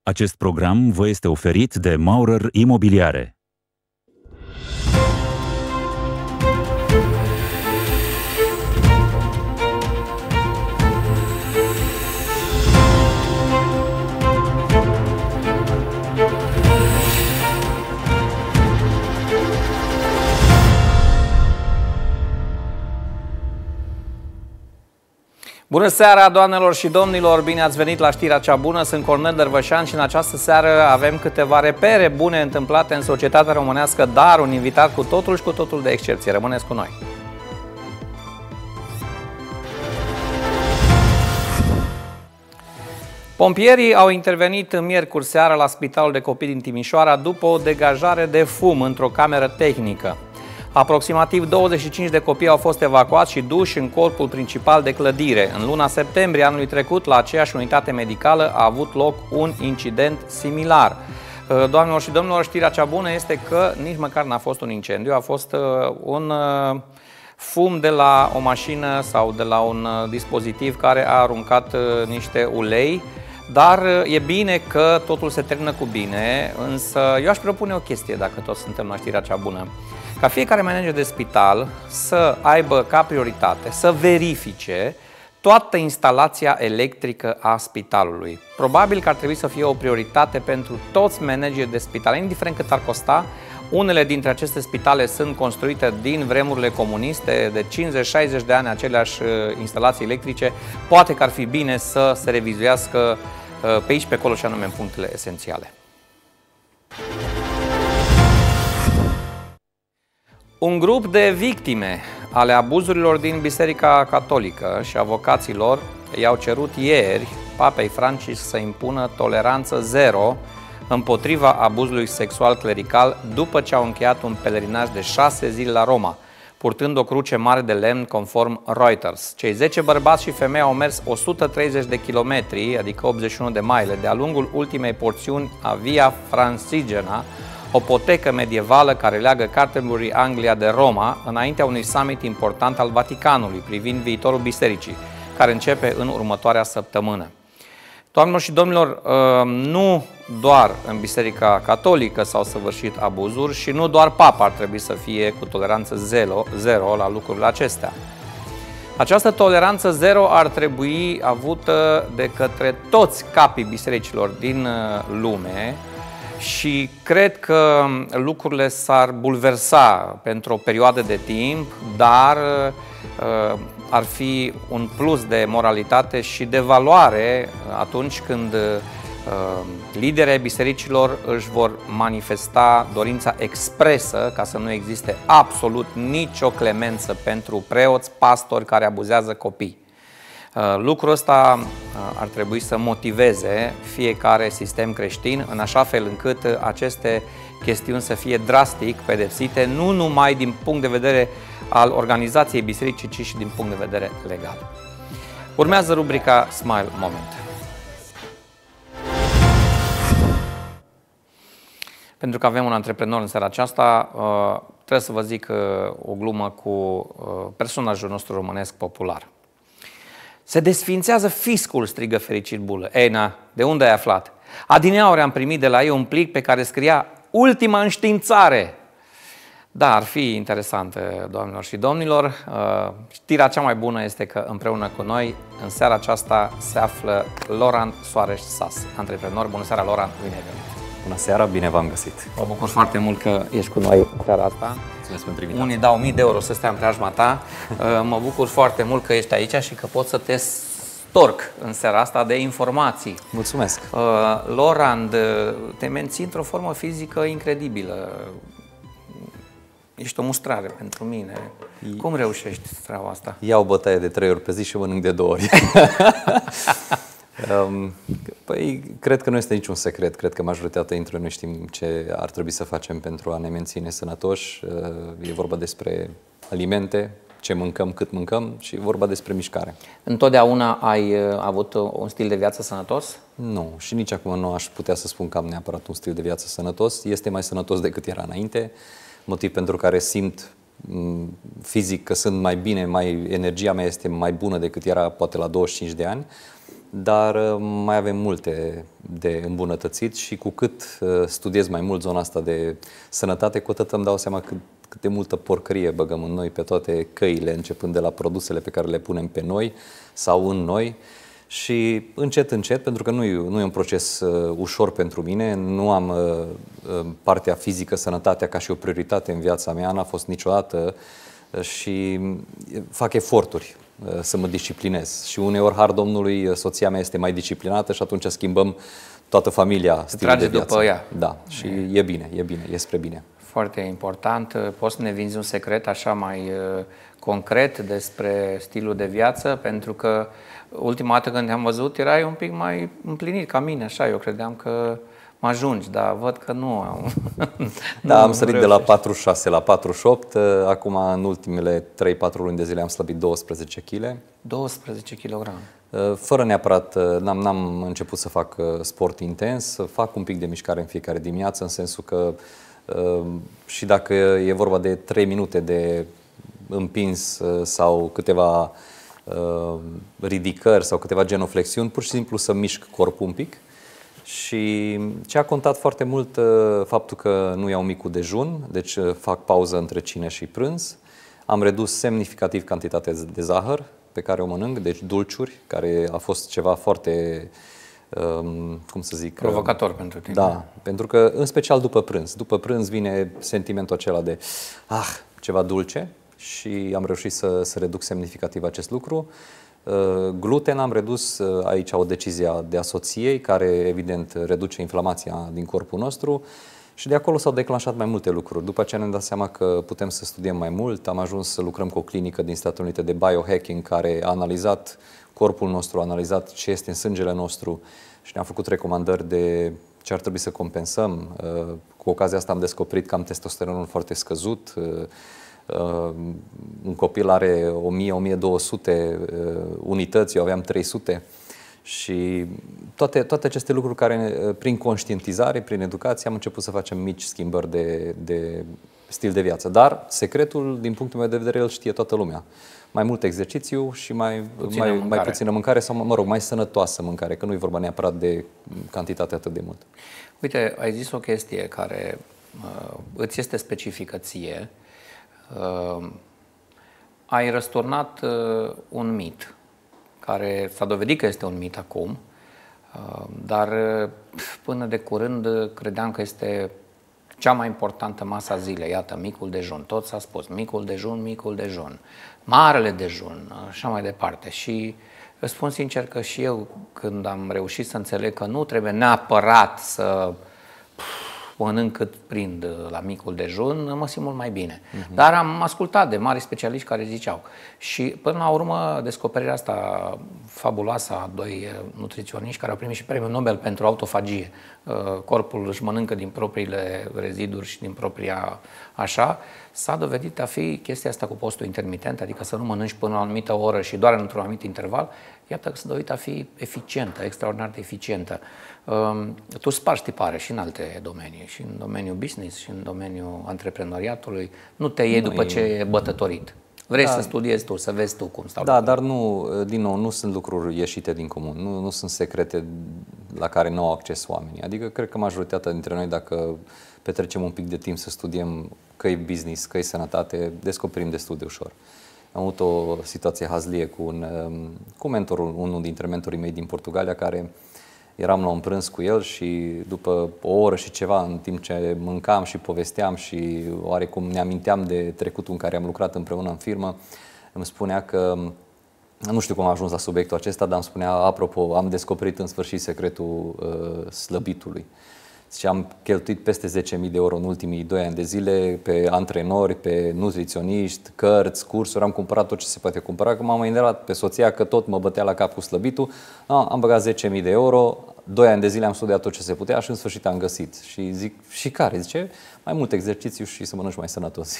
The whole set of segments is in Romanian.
Acest program vă este oferit de Maurer Imobiliare. Bună seara, doamnelor și domnilor! Bine ați venit la Știrea Cea Bună. Sunt Cornel Dărvășan și în această seară avem câteva repere bune întâmplate în societatea românească, dar un invitat cu totul și cu totul de excepție. Rămâneți cu noi! Pompierii au intervenit miercuri seara la Spitalul de Copii din Timișoara după o degajare de fum într-o cameră tehnică. Aproximativ 25 de copii au fost evacuați și duși în corpul principal de clădire. În luna septembrie anului trecut, la aceeași unitate medicală, a avut loc un incident similar. Doamnelor și domnilor, știrea cea bună este că nici măcar n-a fost un incendiu, a fost un fum de la o mașină sau de la un dispozitiv care a aruncat niște ulei. Dar e bine că totul se termină cu bine, însă eu aș propune o chestie, dacă toți suntem la știrea cea bună. Ca fiecare manager de spital să aibă ca prioritate să verifice toată instalația electrică a spitalului. Probabil că ar trebui să fie o prioritate pentru toți managerii de spital, indiferent cât ar costa. Unele dintre aceste spitale sunt construite din vremurile comuniste, de 50-60 de ani, aceleași instalații electrice. Poate că ar fi bine să se revizuiască pe aici, pe acolo și anume în punctele esențiale. Un grup de victime ale abuzurilor din Biserica Catolică și avocaților i-au cerut ieri Papei Francisc să impună toleranță zero împotriva abuzului sexual clerical după ce au încheiat un pelerinaj de 6 zile la Roma, purtând o cruce mare de lemn conform Reuters. Cei 10 bărbați și femei au mers 130 de kilometri, adică 81 de mile, de-a lungul ultimei porțiuni a Via Francigena, o potecă medievală care leagă Canterbury, Anglia, de Roma, înaintea unui summit important al Vaticanului privind viitorul bisericii, care începe în următoarea săptămână. Doamnelor și domnilor, nu doar în Biserica Catolică s-au săvârșit abuzuri și nu doar Papa ar trebui să fie cu toleranță zero la lucrurile acestea. Această toleranță zero ar trebui avută de către toți capii bisericilor din lume și cred că lucrurile s-ar bulversa pentru o perioadă de timp, dar ar fi un plus de moralitate și de valoare atunci când liderii ai bisericilor își vor manifesta dorința expresă ca să nu existe absolut nicio clemență pentru preoți, pastori care abuzează copii. Lucrul ăsta ar trebui să motiveze fiecare sistem creștin în așa fel încât aceste chestiuni să fie drastic pedepsite, nu numai din punct de vedere al organizației bisericii, ci și din punct de vedere legal. Urmează rubrica Smile Moment. Pentru că avem un antreprenor în seara aceasta, trebuie să vă zic o glumă cu personajul nostru românesc popular. Se desfințează fiscul, strigă fericit Bulă. Ei, na, de unde ai aflat? Adineauri am primit de la ei un plic pe care scria ultima înștiințare. Da, ar fi interesant, doamnelor și domnilor. Știrea cea mai bună este că împreună cu noi, în seara aceasta, se află Loran Soares-Sas, antreprenor. Bună seara, Loran, bine ai venit! Bună seara, bine v-am găsit! Mă bucur foarte mult că ești cu noi în seara asta. Mulțumesc pentru invitație. Unii dau 1000 de euro să stea în preajma ta. Mă bucur foarte mult că ești aici și că pot să te storc în seara asta de informații. Mulțumesc! Lorand, te menții într-o formă fizică incredibilă. Ești o mustrare pentru mine. Cum reușești treaba asta? Iau bătaie de 3 ori pe zi și mănânc de 2 ori. Păi, cred că nu este niciun secret. Cred că majoritatea dintre noi știm ce ar trebui să facem pentru a ne menține sănătoși. E vorba despre alimente, ce mâncăm, cât mâncăm și e vorba despre mișcare. Întotdeauna ai avut un stil de viață sănătos? Nu, și nici acum nu aș putea să spun că am neapărat un stil de viață sănătos. Este mai sănătos decât era înainte, motiv pentru care simt fizic că sunt mai bine, energia mea este mai bună decât era poate la 25 de ani. dar mai avem multe de îmbunătățit și cu cât studiez mai mult zona asta de sănătate, cu atât îmi dau seama cât de multă porcărie băgăm în noi pe toate căile, începând de la produsele pe care le punem pe noi sau în noi. Și încet, încet, pentru că nu e un proces ușor pentru mine, nu am partea fizică, sănătatea ca și o prioritate în viața mea, n-a fost niciodată și fac eforturi să mă disciplinez. Și uneori, har Domnului, soția mea este mai disciplinată și atunci schimbăm toată familia stilul de viață. După ea. Da, și e bine, e spre bine. Foarte important. Poți să ne vinzi un secret așa mai concret despre stilul de viață? Pentru că ultima dată când te-am văzut erai un pic mai împlinit ca mine, așa. Eu credeam că mă ajungi, dar văd că nu. Da, am sărit de la 46 la 48. Acum, în ultimele 3-4 luni de zile, am slăbit 12 kg. 12 kg. Fără neapărat, n-am început să fac sport intens, fac un pic de mișcare în fiecare dimineață, în sensul că și dacă e vorba de 3 minute de împins sau câteva ridicări sau câteva genoflexiuni, pur și simplu să mișc corpul un pic. Și ce a contat foarte mult faptul că nu iau micul dejun, deci fac pauză între cine și prânz. Am redus semnificativ cantitatea de zahăr pe care o mănânc, deci dulciuri, care a fost ceva foarte, cum să zic... provocator pentru tine. Da, pentru că în special după prânz. După prânz vine sentimentul acela de ceva dulce și am reușit să reduc semnificativ acest lucru. Gluten am redus, aici o decizie de a soției, care evident reduce inflamația din corpul nostru și de acolo s-au declanșat mai multe lucruri. După aceea ne-am dat seama că putem să studiem mai mult, am ajuns să lucrăm cu o clinică din Statele Unite de biohacking care a analizat corpul nostru, a analizat ce este în sângele nostru și ne-a făcut recomandări de ce ar trebui să compensăm. Cu ocazia asta am descoperit că am testosteronul foarte scăzut. Un copil are 1000-1200 unități, eu aveam 300 și toate aceste lucruri care prin conștientizare, prin educație am început să facem mici schimbări de stil de viață. Dar secretul, din punctul meu de vedere, îl știe toată lumea. Mai mult exercițiu și mai puțină mâncare sau, mă rog, mai sănătoasă mâncare, că nu e vorba neapărat de cantitate atât de mult. Uite, ai zis o chestie care îți este specifică ție. Ai răsturnat un mit, care s-a dovedit că este un mit acum, dar până de curând credeam că este cea mai importantă masă a zilei. Iată, micul dejun, tot s-a spus, micul dejun, marele dejun, așa mai departe. Și îți spun sincer că și eu, când am reușit să înțeleg că nu trebuie neapărat să mănânc cât prind la micul dejun, mă simt mult mai bine. Dar am ascultat de mari specialiști care ziceau. Și până la urmă, descoperirea asta fabuloasă a doi nutriționiști care au primit și premiul Nobel pentru autofagie. Corpul își mănâncă din propriile reziduri și din propria așa. S-a dovedit a fi chestia asta cu postul intermitent, adică să nu mănânci până la o anumită oră și doar într-un anumit interval. Iată că s-a dovedit a fi eficientă, extraordinar de eficientă. Tu spargi tipare și în alte domenii, și în domeniul business, și în domeniul antreprenoriatului. Nu te iei după ce e bătătorit. Vrei să studiezi tu, să vezi tu cum stau lucrurile. Dar nu, din nou, nu sunt lucruri ieșite din comun, nu sunt secrete la care nu au acces oamenii. Adică cred că majoritatea dintre noi, dacă petrecem un pic de timp să studiem că-i business, că-i sănătate, descoperim destul de ușor. Am avut o situație hazlie cu mentorul, unul dintre mentorii mei din Portugalia, care eram la un prânz cu el și după o oră și ceva, în timp ce mâncam și povesteam și oarecum ne aminteam de trecutul în care am lucrat împreună în firmă, îmi spunea că, nu știu cum am ajuns la subiectul acesta, dar îmi spunea, apropo, am descoperit în sfârșit secretul slăbitului. Și am cheltuit peste 10.000 de euro în ultimii 2 ani de zile pe antrenori, pe nutriționiști, cărți, cursuri, am cumpărat tot ce se poate cumpăra, că m-am enervat pe soția că tot mă bătea la cap cu slăbitul, am băgat 10.000 de euro, 2 ani de zile am studiat tot ce se putea și în sfârșit am găsit. Și zic, și care? Zice, mai mult exercițiu și să mănânci mai sănătos.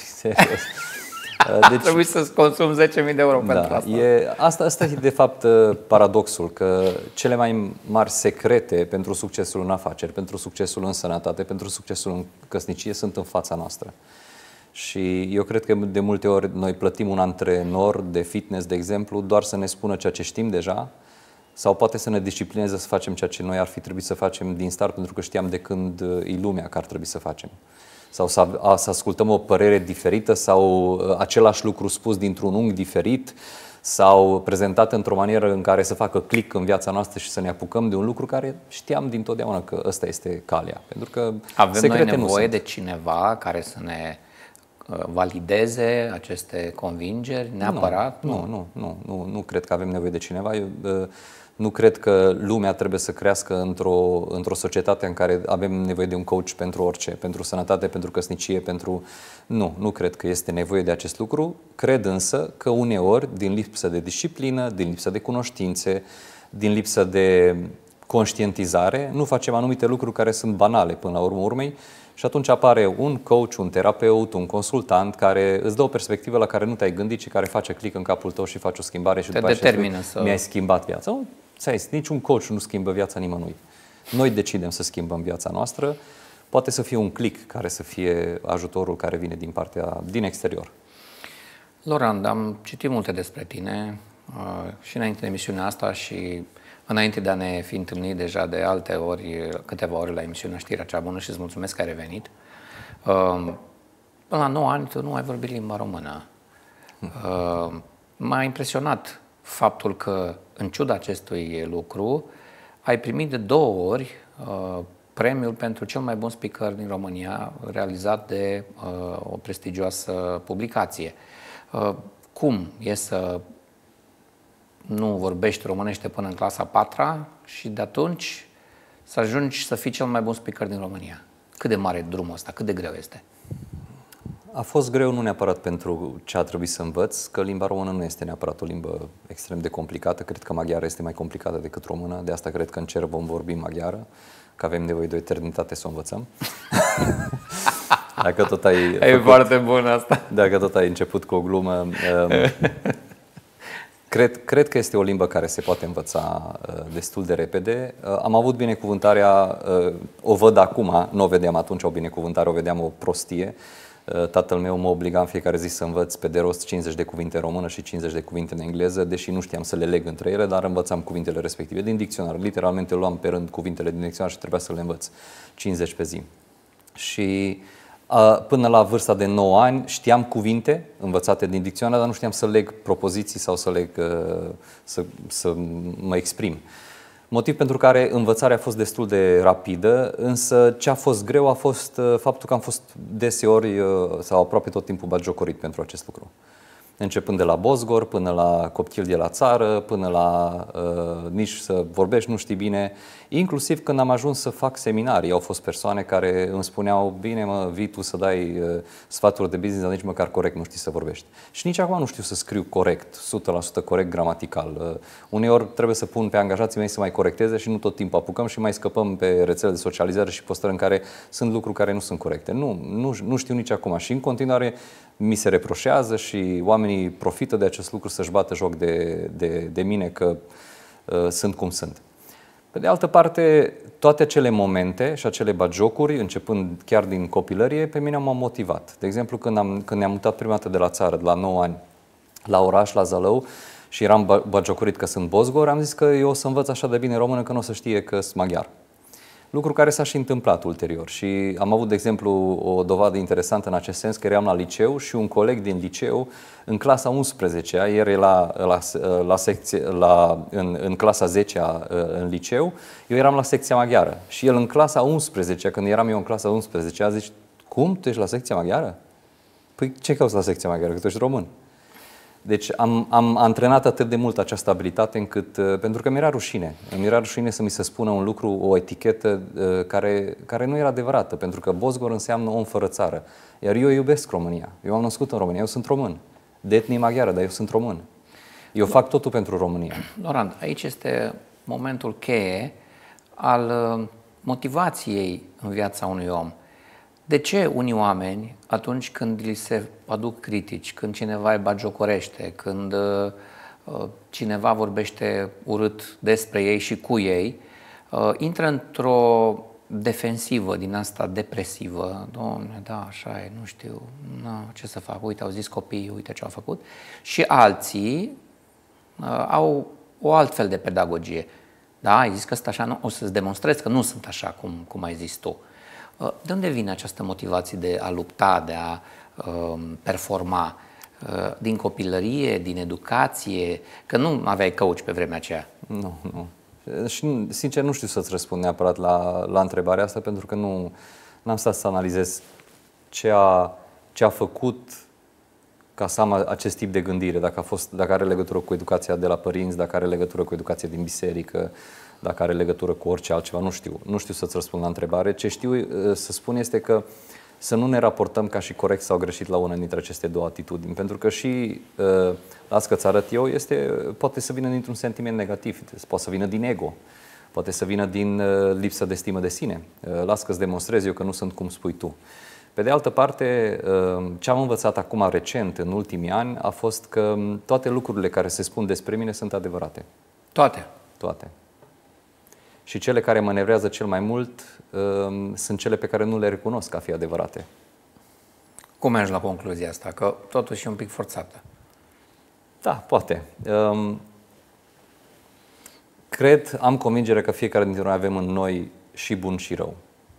Deci, trebuie să-ți consumi 10.000 de euro pentru asta. Asta e de fapt paradoxul, că cele mai mari secrete pentru succesul în afaceri, pentru succesul în sănătate, pentru succesul în căsnicie sunt în fața noastră. Și eu cred că de multe ori noi plătim un antrenor de fitness, de exemplu, doar să ne spună ceea ce știm deja, Sau poate să ne disciplineze să facem ceea ce noi ar fi trebuit să facem din start, pentru că știam de când e lumea că ar trebui să facem. Sau să ascultăm o părere diferită sau același lucru spus dintr-un unghi diferit sau prezentat într-o manieră în care să facă click în viața noastră și să ne apucăm de un lucru care știam dintotdeauna că ăsta este calea. Pentru că avem noi nevoie de cineva care să ne valideze aceste convingeri neapărat? Nu cred că avem nevoie de cineva. Eu nu cred că lumea trebuie să crească într-o societate în care avem nevoie de un coach pentru orice, pentru sănătate, pentru căsnicie, pentru... Nu cred că este nevoie de acest lucru. Cred însă că uneori, din lipsă de disciplină, din lipsă de cunoștințe, din lipsă de conștientizare, nu facem anumite lucruri care sunt banale până la urmă urmei și atunci apare un coach, un terapeut, un consultant care îți dă o perspectivă la care nu te-ai gândit și care face click în capul tău și face o schimbare și după aceea mi-ai schimbat viața. Nu, niciun coach nu schimbă viața nimănui. Noi decidem să schimbăm viața noastră. Poate să fie un click care să fie ajutorul care vine din exterior. Laurent, am citit multe despre tine și înainte de emisiunea asta și înainte de a ne fi întâlnit deja de alte ori, câteva ore la emisiunea Știrea Cea Bună și îți mulțumesc că ai revenit. Până la 9 ani tu nu ai vorbit limba română. M-a impresionat faptul că, în ciuda acestui lucru, ai primit de 2 ori premiul pentru cel mai bun speaker din România, realizat de o prestigioasă publicație. Cum e să nu vorbești românește până în clasa 4-a și de atunci să ajungi să fii cel mai bun speaker din România? Cât de mare e drumul ăsta? Cât de greu este? A fost greu nu neapărat pentru ce a trebuit să învăț, că limba română nu este neapărat o limbă extrem de complicată. Cred că maghiara este mai complicată decât română, de asta cred că în cer vom vorbi maghiară, că avem nevoie de o eternitate să o învățăm. Dacă tot e foarte bun asta. Dacă tot ai început cu o glumă... Cred că este o limbă care se poate învăța destul de repede. Am avut binecuvântarea, o văd acum, nu o vedeam atunci o binecuvântare, o vedeam o prostie. Tatăl meu mă obliga în fiecare zi să învăț pe de rost 50 de cuvinte în română și 50 de cuvinte în engleză, deși nu știam să le leg între ele, dar învățam cuvintele respective din dicționar. Literalmente luam pe rând cuvintele din dicționar și trebuia să le învăț 50 pe zi. Și până la vârsta de 9 ani știam cuvinte învățate din dicționar, dar nu știam să leg propoziții sau să mă exprim. Motiv pentru care învățarea a fost destul de rapidă, însă ce a fost greu a fost faptul că am fost deseori sau aproape tot timpul batjocorit pentru acest lucru. Începând de la Bosgor, până la copil de la țară, până la nici să vorbești, nu știi bine. Inclusiv când am ajuns să fac seminarii, au fost persoane care îmi spuneau: bine mă, vii tu să dai sfaturi de business, dar nici măcar corect nu știi să vorbești. Și nici acum nu știu să scriu corect, 100% corect gramatical. Uneori trebuie să pun pe angajații mei să mai corecteze și nu tot timpul apucăm și mai scăpăm pe rețele de socializare și postări în care sunt lucruri care nu sunt corecte. Nu știu nici acum și în continuare mi se reproșează și oamenii profită de acest lucru să-și bată joc de mine că sunt cum sunt. Pe de altă parte, toate acele momente și acele batjocuri, începând chiar din copilărie, pe mine m-au motivat. De exemplu, când ne-am mutat prima dată de la țară, de la 9 ani, la oraș, la Zalău, și eram batjocorit că sunt Bosgor, am zis că eu o să învăț așa de bine română că nu o să știe că sunt maghiar. Lucru care s-a și întâmplat ulterior și am avut, de exemplu, o dovadă interesantă în acest sens, că eram la liceu și un coleg din liceu, în clasa 11-a, el era în clasa 10-a în liceu, eu eram la secția maghiară și el în clasa 11-a, când eram eu în clasa 11-a, zice: cum, tu ești la secția maghiară? Păi ce cauți la secția maghiară, că tu ești român? Deci am antrenat atât de mult această abilitate încât, pentru că mi-era rușine. Mi-era rușine să mi se spună un lucru, o etichetă care nu era adevărată, pentru că Bosgor înseamnă om fără țară. Iar eu iubesc România. Eu am născut în România, eu sunt român. De etnie maghiară, dar eu sunt român. Eu fac totul pentru România. Laurent, aici este momentul cheie al motivației în viața unui om. De ce unii oameni, atunci când li se aduc critici, când cineva îi batjocorește, când cineva vorbește urât despre ei și cu ei, intră într-o defensivă din asta depresivă? Doamne, da, așa e, nu știu, ce să fac, uite, au zis copiii, uite ce au făcut. Și alții au o altfel de pedagogie. Da, ai zis că sunt așa, nu? O să-ți demonstrez că nu sunt așa cum ai zis tu. De unde vine această motivație de a lupta, de a performa? Din copilărie, din educație? Că nu aveai coach pe vremea aceea. Nu. Și sincer nu știu să-ți răspund neapărat la întrebarea asta, pentru că n-am stat să analizez ce a făcut ca să am acest tip de gândire, dacă are legătură cu educația de la părinți, dacă are legătură cu educația din biserică, dacă are legătură cu orice altceva, nu știu să-ți răspund la întrebare. Ce știu să spun este că să nu ne raportăm ca și corect sau greșit la una dintre aceste două atitudini, pentru că și las că-ți arăt eu, poate să vină dintr-un sentiment negativ, poate să vină din ego, poate să vină din lipsă de stimă de sine. Las că-ți demonstrez eu că nu sunt cum spui tu. Pe de altă parte, ce am învățat acum recent, în ultimii ani, a fost că toate lucrurile care se spun despre mine sunt adevărate. Toate? Toate. Și cele care manevrează cel mai mult sunt cele pe care nu le recunosc ca fi adevărate. Cum mergi la concluzia asta? Că totuși e un pic forțată. Da, poate. Am convingere că fiecare dintre noi avem în noi și bun și rău.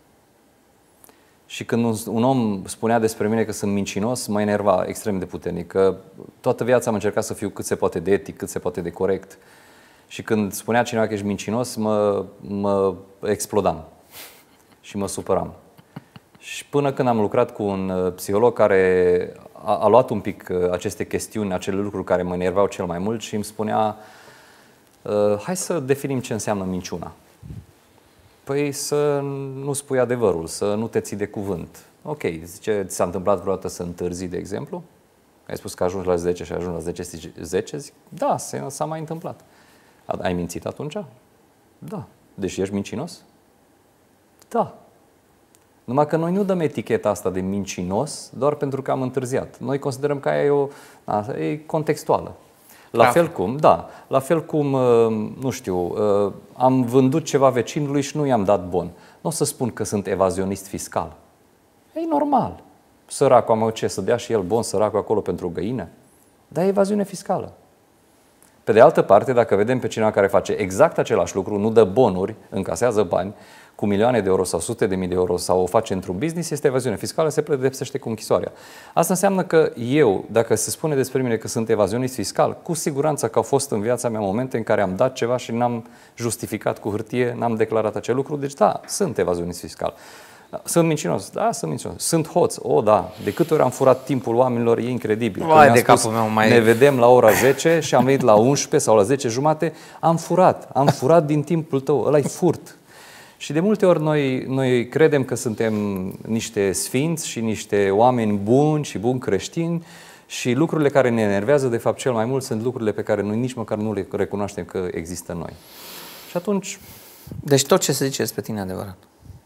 Și când un om spunea despre mine că sunt mincinos, mă enerva extrem de puternic. Că toată viața am încercat să fiu cât se poate de etic, cât se poate de corect. Și când spunea cineva că ești mincinos, mă explodam și mă supăram. Și până când am lucrat cu un psiholog care a luat un pic aceste chestiuni, acele lucruri care mă enerveau cel mai mult și îmi spunea: hai să definim ce înseamnă minciuna. Păi să nu spui adevărul, să nu te ții de cuvânt. Ok, zice, ți s-a întâmplat vreodată să întârzi, de exemplu? Ai spus că ajungi la 10 și ajungi la 10, zic, da, s-a mai întâmplat. Ai mințit atunci? Da. Deși ești mincinos? Da. Numai că noi nu dăm eticheta asta de mincinos doar pentru că am întârziat. Noi considerăm că aia e contextuală. La fel cum, nu știu, am vândut ceva vecinului și nu i-am dat bon. Nu o să spun că sunt evazionist fiscal. E normal. Săracul am ce, să dea și el bon săracul acolo pentru o găină? Dar e evaziune fiscală. Pe de altă parte, dacă vedem pe cineva care face exact același lucru, nu dă bonuri, încasează bani cu milioane de euro sau sute de mii de euro sau o face într-un business, este evaziune fiscală, se pedepsește cu închisoarea. Asta înseamnă că eu, dacă se spune despre mine că sunt evazionist fiscal, cu siguranță că au fost în viața mea momente în care am dat ceva și n-am justificat cu hârtie, n-am declarat acel lucru, deci da, sunt evazionist fiscal. Sunt mincinos? Da, sunt mincinos. Sunt hoț? O, da. De câte ori am furat timpul oamenilor, e incredibil. Vai de capul meu, ne vedem la ora 10 și am venit la 11 sau la 10 jumate, am furat din timpul tău, ăla-i furt. Și de multe ori noi credem că suntem niște sfinți și niște oameni buni și buni creștini și lucrurile care ne enervează, de fapt, cel mai mult sunt lucrurile pe care noi nici măcar nu le recunoaștem că există în noi. Și atunci... Deci tot ce se zice despre tine e adevărat.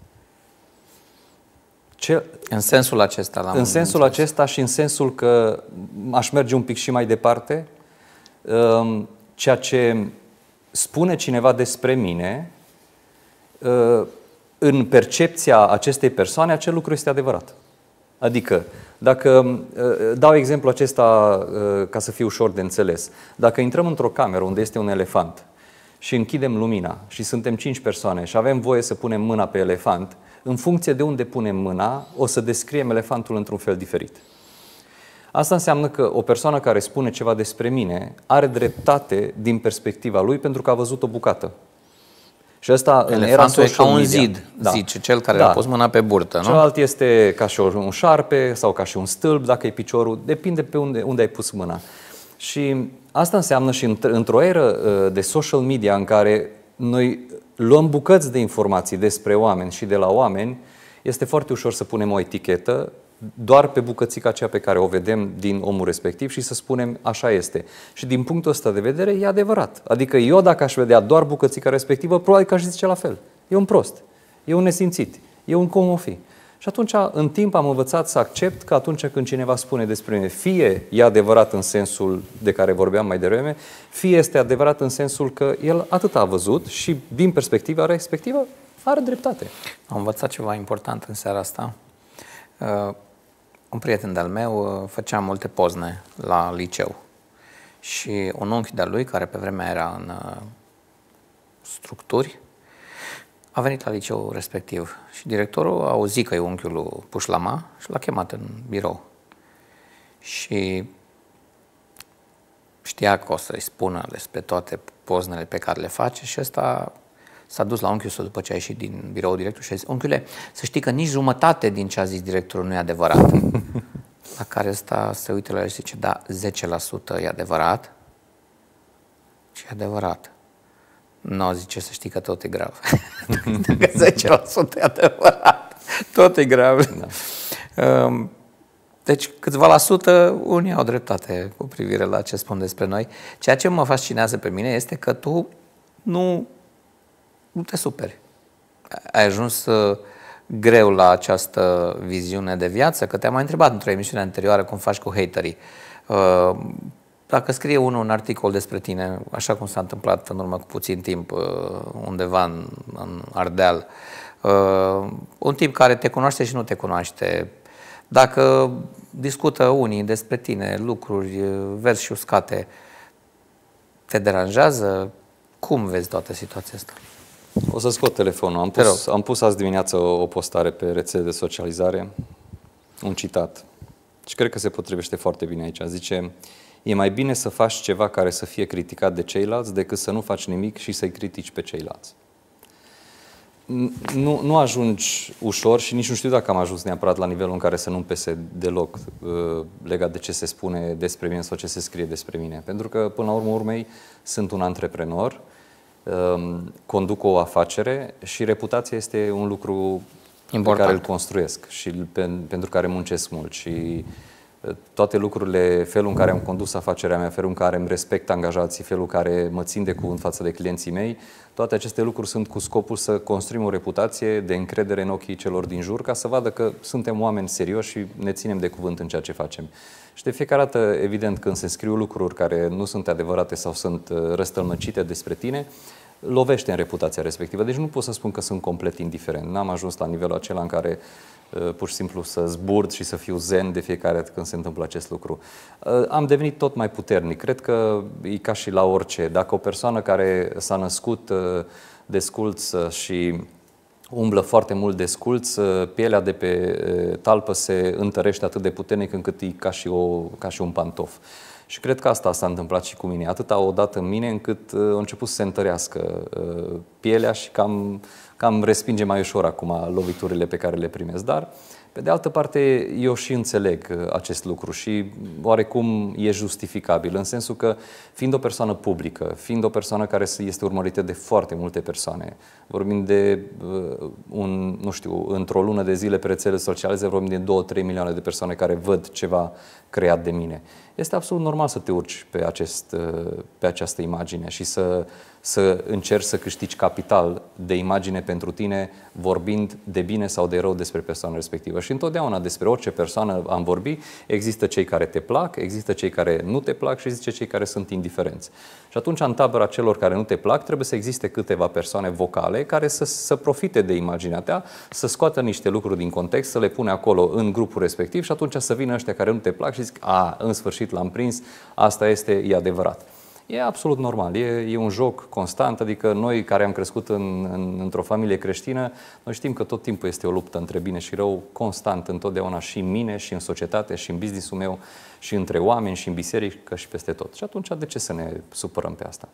În sensul acesta. În sensul acesta și în sensul că aș merge un pic și mai departe, ceea ce spune cineva despre mine, în percepția acestei persoane, acel lucru este adevărat. Adică, dacă dau exemplu acesta ca să fie ușor de înțeles, dacă intrăm într-o cameră unde este un elefant și închidem lumina și suntem 5 persoane și avem voie să punem mâna pe elefant, în funcție de unde punem mâna, o să descriem elefantul într-un fel diferit. Asta înseamnă că o persoană care spune ceva despre mine are dreptate din perspectiva lui pentru că a văzut o bucată. Și ăsta în era social media. Elefantul e ca un zid, zice cel care a pus mâna pe burtă, nu? Celălalt este ca și un șarpe sau ca și un stâlp, dacă e piciorul, depinde pe unde ai pus mâna. Și asta înseamnă și într-o eră de social media în care noi luăm bucăți de informații despre oameni și de la oameni, este foarte ușor să punem o etichetă doar pe bucățica aceea pe care o vedem din omul respectiv și să spunem așa este. Și din punctul ăsta de vedere e adevărat. Adică eu dacă aș vedea doar bucățica respectivă, probabil că aș zice la fel. E un prost, e un nesimțit, e un cum o fi. Și atunci, în timp, am învățat să accept că atunci când cineva spune despre mine, fie e adevărat în sensul de care vorbeam mai devreme, fie este adevărat în sensul că el atât a văzut și din perspectiva respectivă are dreptate. Am învățat ceva important în seara asta. Un prieten de-al meu făcea multe pozne la liceu Și un unchi de-al lui, care pe vremea era în structuri, a venit la liceul respectiv. Și directorul a auzit că e unchiul lui Pușlama și l-a chemat în birou. Și știa că o să-i spună despre toate poznele pe care le face și ăsta s-a dus la unchiul său după ce a ieșit din biroul directorului și a zis: unchiule, să știi că nici jumătate din ce a zis directorul nu e adevărat. La care ăsta se uită la el și zice: da, 10% e adevărat. Și e adevărat. Nu, zice, să știi că tot e grav. Că 10% e adevărat. Tot e grav. Da. Deci câțiva la sută, unii au dreptate cu privire la ce spun despre noi. Ceea ce mă fascinează pe mine este că tu nu te superi. Ai ajuns greu la această viziune de viață, că te-am mai întrebat într-o emisiune anterioară cum faci cu haterii. Dacă scrie unul un articol despre tine, așa cum s-a întâmplat în urmă cu puțin timp undeva în Ardeal, un tip care te cunoaște și nu te cunoaște, dacă discută unii despre tine lucruri verzi și uscate, te deranjează? Cum vezi toată situația asta? O să scot telefonul. Am pus azi dimineață o postare pe rețele de socializare, un citat. Și cred că se potrivește foarte bine aici. Zice: e mai bine să faci ceva care să fie criticat de ceilalți decât să nu faci nimic și să-i critici pe ceilalți. Nu ajungi ușor și nici nu știu dacă am ajuns neapărat la nivelul în care să nu-mi pese deloc legat de ce se spune despre mine sau ce se scrie despre mine. Pentru că, până la urmă urmei, sunt un antreprenor, conduc o afacere și reputația este un lucru important pe care îl construiesc și pentru care muncesc mult. Și toate lucrurile, felul în care am condus afacerea mea, felul în care îmi respect angajații, felul în care mă țin de cuvânt față de clienții mei, toate aceste lucruri sunt cu scopul să construim o reputație de încredere în ochii celor din jur, ca să vadă că suntem oameni serioși și ne ținem de cuvânt în ceea ce facem. Și de fiecare dată, evident, când se scriu lucruri care nu sunt adevărate sau sunt răstălmăcite despre tine, lovește în reputația respectivă. Deci nu pot să spun că sunt complet indiferent. N-am ajuns la nivelul acela în care pur și simplu să zburd și să fiu zen de fiecare dată când se întâmplă acest lucru. Am devenit tot mai puternic. Cred că e ca și la orice. Dacă o persoană care s-a născut desculț și umblă foarte mult desculț, pielea de pe talpă se întărește atât de puternic încât e ca și un pantof. Și cred că asta s-a întâmplat și cu mine. Atât a odat în mine încât a început să se întărească pielea și cam respinge mai ușor acum loviturile pe care le primesc. Dar, pe de altă parte, eu și înțeleg acest lucru și oarecum e justificabil, în sensul că, fiind o persoană publică, fiind o persoană care este urmărită de foarte multe persoane, vorbim de, nu știu, într-o lună de zile pe rețele sociale, vorbim de 2-3 milioane de persoane care văd ceva creat de mine. Este absolut normal să te urci pe această imagine și să încerci să câștigi capital de imagine pentru tine, vorbind de bine sau de rău despre persoana respectivă. Și întotdeauna despre orice persoană am vorbit, există cei care te plac, există cei care nu te plac și există cei care sunt indiferenți. Și atunci, în tabăra celor care nu te plac, trebuie să existe câteva persoane vocale care să profite de imaginea ta, să scoată niște lucruri din context, să le pune acolo în grupul respectiv și atunci să vină ăștia care nu te plac și zic: în sfârșit l-am prins, asta e adevărat. E absolut normal, e un joc constant, adică noi care am crescut într-o familie creștină, noi știm că tot timpul este o luptă între bine și rău, constant, întotdeauna, și în mine, și în societate, și în business-ul meu, și între oameni, și în biserică, și peste tot. Și atunci, de ce să ne supărăm pe asta?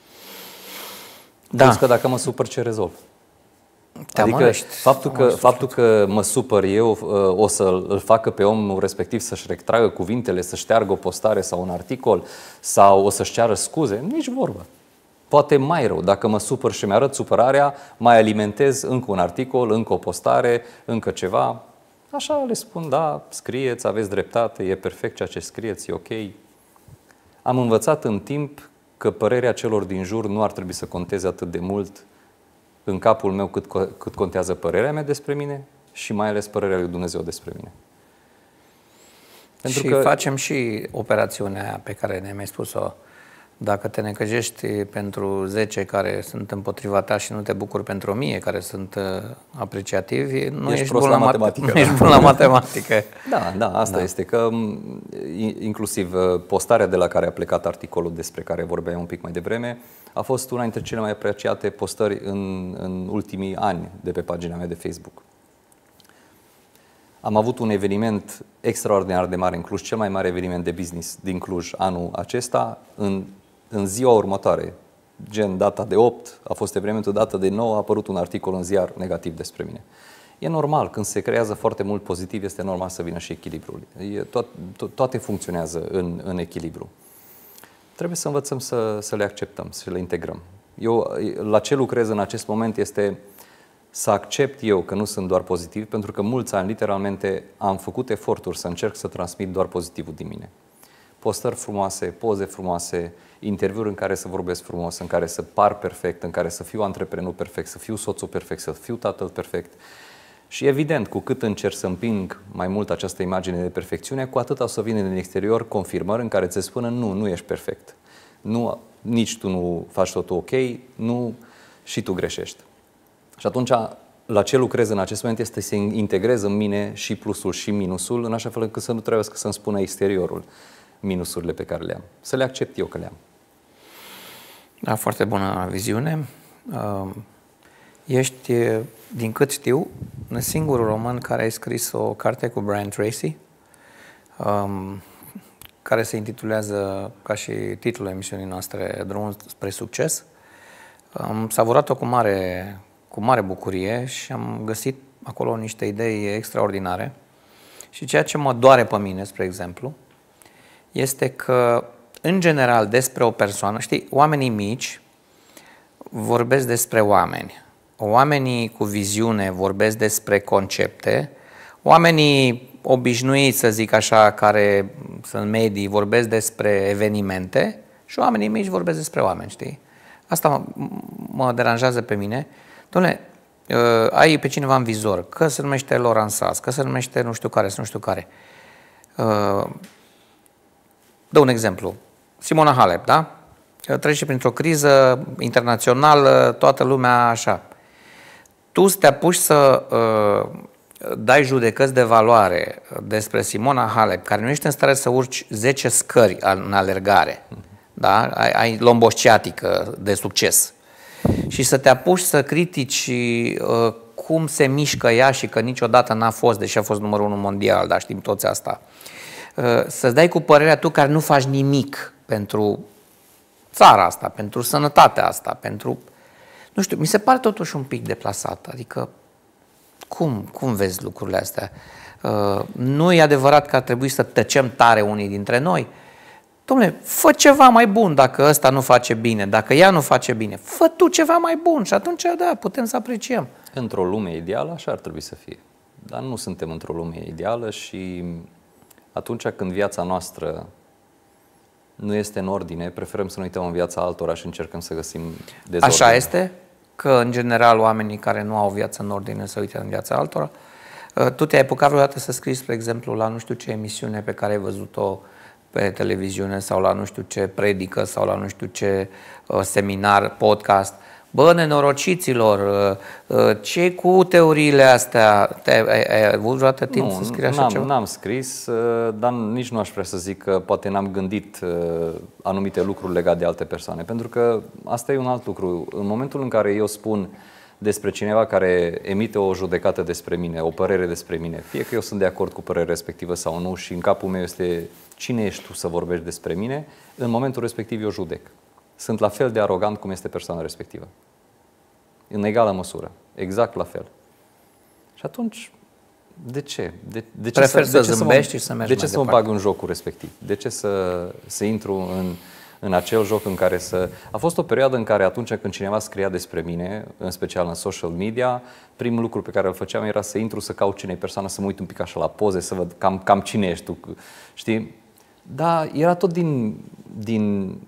Da. Crezi că dacă mă supăr, ce rezolv? Adică faptul că mă supăr eu o să-l facă pe omul respectiv să-și retragă cuvintele, să șteargă o postare sau un articol sau o să-și ceară scuze? Nici vorbă. Poate mai rău, dacă mă supăr și mi-arăt supărarea, mai alimentez încă un articol, încă o postare, încă ceva. Așa le spun: da, scrieți, aveți dreptate, e perfect ceea ce scrieți, e ok. Am învățat în timp că părerea celor din jur nu ar trebui să conteze atât de mult în capul meu cât contează părerea mea despre mine și mai ales părerea lui Dumnezeu despre mine. Pentru că facem și operațiunea pe care ne-ai mai spus-o Dacă te necăjești pentru 10 care sunt împotriva ta și nu te bucuri pentru 1000 care sunt apreciativi, nu ești bun la matematică. Nu ești bun la matematică. Da, asta este că inclusiv postarea de la care a plecat articolul despre care vorbeai un pic mai devreme a fost una dintre cele mai apreciate postări în ultimii ani de pe pagina mea de Facebook. Am avut un eveniment extraordinar de mare în Cluj, cel mai mare eveniment de business din Cluj anul acesta. În ziua următoare, gen data de 8, a fost evenimentul, data de 9, a apărut un articol în ziar negativ despre mine. E normal, când se creează foarte mult pozitiv, este normal să vină și echilibrul. Toate funcționează în echilibru. Trebuie să învățăm să le acceptăm, să le integrăm. Eu, la ce lucrez în acest moment este să accept eu că nu sunt doar pozitiv, pentru că mulți ani, literalmente, am făcut eforturi să încerc să transmit doar pozitivul din mine. Postări frumoase, poze frumoase, interviuri în care să vorbesc frumos, în care să par perfect, în care să fiu antreprenor perfect, să fiu soțul perfect, să fiu tatăl perfect. Și evident, cu cât încerc să împing mai mult această imagine de perfecțiune, cu atât o să vină din exterior confirmări în care ți se spună nu ești perfect. Nu, nici tu nu faci totul ok, nu și tu greșești. Și atunci, la ce lucrez în acest moment este să integrez în mine și plusul și minusul, în așa fel încât să nu trebuie să-mi spună exteriorul minusurile pe care le am. Să le accept eu că le am. Da, foarte bună viziune. Ești, din cât știu, singurul român care a scris o carte cu Brian Tracy, care se intitulează, ca și titlul emisiunii noastre, Drumul spre succes. Am savurat-o cu mare bucurie și am găsit acolo niște idei extraordinare. Și ceea ce mă doare pe mine, spre exemplu, este că, în general, despre o persoană, știi, oamenii mici vorbesc despre oameni, oamenii cu viziune vorbesc despre concepte, oamenii obișnuiți, să zic așa, care sunt medii, vorbesc despre evenimente și oamenii mici vorbesc despre oameni, știi? Asta mă deranjează pe mine. Dom'le, ai pe cineva în vizor, că se numește Laurent Sas, că se numește nu știu care. Dă un exemplu. Simona Halep, da? Trece printr-o criză internațională, toată lumea așa. Tu să te apuci să dai judecăți de valoare despre Simona Halep, care nu ești în stare să urci 10 scări în alergare, da? Ai lombosciatică de succes. Și să te apuci să critici cum se mișcă ea și că niciodată n-a fost, deși a fost numărul 1 mondial, dar știm toți asta. Să-ți dai cu părerea tu care nu faci nimic pentru țara asta, pentru sănătatea asta, pentru... Nu știu, mi se pare totuși un pic deplasat. Adică, cum vezi lucrurile astea? Nu e adevărat că ar trebui să tăcem tare unii dintre noi? Dom'le, fă ceva mai bun dacă ăsta nu face bine, dacă ea nu face bine. Fă tu ceva mai bun și atunci, da, putem să apreciem. Într-o lume ideală, așa ar trebui să fie. Dar nu suntem într-o lume ideală și atunci când viața noastră nu este în ordine, preferăm să nu uităm în viața altora și încercăm să găsim dezordine. Așa este? Că, în general, oamenii care nu au viață în ordine se uită în viața altora? Tu te-ai apucat vreodată să scrii, spre exemplu, la nu știu ce emisiune pe care ai văzut-o pe televiziune sau la nu știu ce predică sau la nu știu ce seminar, podcast? Bă, nenorociților, ce cu teoriile astea? Ai avut vreodată timp să scrii așa ceva? N-am scris, dar nici nu aș vrea să zic că poate n-am gândit anumite lucruri legate de alte persoane. Pentru că asta e un alt lucru. În momentul în care eu spun despre cineva care emite o judecată despre mine, o părere despre mine, fie că eu sunt de acord cu părerea respectivă sau nu și în capul meu este cine ești tu să vorbești despre mine, în momentul respectiv eu judec. Sunt la fel de arogant cum este persoana respectivă. În egală măsură. Exact la fel. Și atunci, de ce? Prefer să zâmbești și să mergi de ce să mă bag în jocul respectiv? De ce să intru în acel joc în care să... A fost o perioadă în care atunci când cineva scria despre mine, în special în social media, primul lucru pe care îl făceam era să intru, să caut cine e persoana, să mă uit un pic așa la poze, să văd cam cine ești tu, știi? Dar era tot din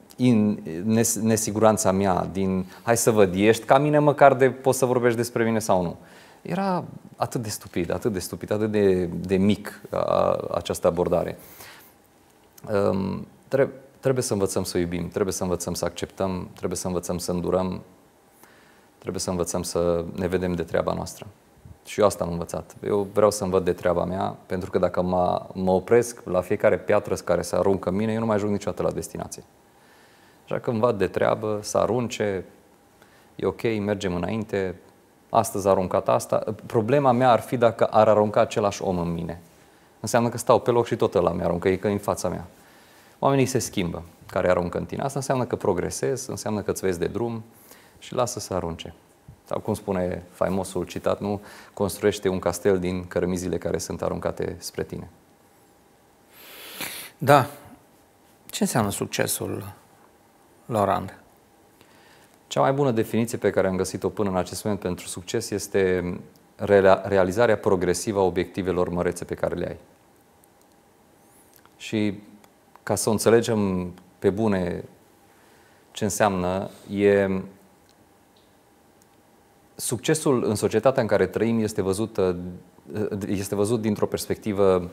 nesiguranța mea, din hai să văd, ești ca mine măcar de poți să vorbești despre mine sau nu. Era atât de stupid, atât de mic această abordare. Trebuie Trebuie să învățăm să iubim, trebuie să învățăm să acceptăm, trebuie să învățăm să îndurăm, trebuie să învățăm să ne vedem de treaba noastră. Și eu asta am învățat. Eu vreau să învăț de treaba mea, pentru că dacă mă opresc la fiecare piatră care se aruncă în mine, eu nu mai ajung niciodată la destinație. Așa că învăț de treabă, să arunce, e ok, mergem înainte, astăzi a aruncat asta. Problema mea ar fi dacă ar arunca același om în mine. Înseamnă că stau pe loc și tot ăla mi-aruncă, e că în fața mea. Oamenii se schimbă, care aruncă în tine. Asta înseamnă că progresezi, înseamnă că îți vezi de drum și lasă să arunce. Sau cum spune faimosul citat, nu construiește un castel din cărămizile care sunt aruncate spre tine. Da. Ce înseamnă succesul, Laurent? Cea mai bună definiție pe care am găsit-o până în acest moment pentru succes este realizarea progresivă a obiectivelor mărețe pe care le ai. Și ca să o înțelegem pe bune ce înseamnă, succesul în societatea în care trăim este văzut dintr-o perspectivă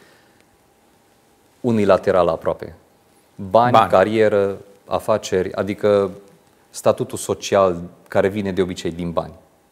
unilaterală aproape. Bani, carieră, afaceri, adică statutul social care vine de obicei din bani.